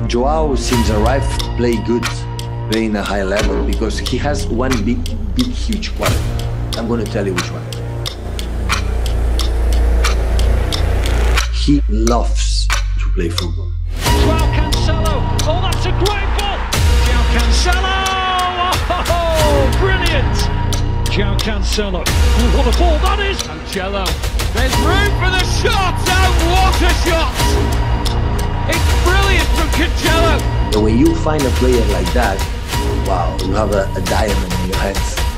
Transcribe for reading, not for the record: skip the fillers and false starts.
Joao, since arrived, play good, playing a high level, because he has one big, huge quality. I'm going to tell you which one. He loves to play football. Joao Cancelo, oh, that's a great ball! Joao Cancelo, oh, brilliant! Joao Cancelo, oh, what a ball that is! Cancelo, there's room for the shot, oh, what a shot! It's brilliant from Cancelo! When you find a player like that, wow, you have a diamond in your hands.